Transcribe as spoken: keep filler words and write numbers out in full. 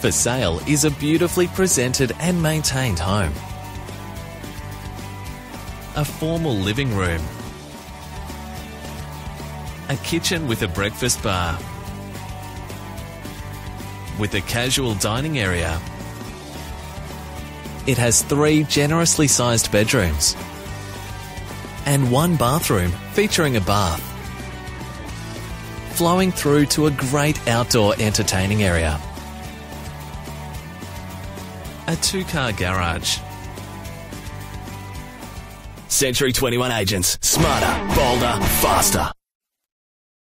For sale is a beautifully presented and maintained home. A formal living room. A kitchen with a breakfast bar. With a casual dining area. It has three generously sized bedrooms. And one bathroom featuring a bath. Flowing through to a great outdoor entertaining area. A two-car garage. Century twenty-one Agents. Smarter, bolder, faster.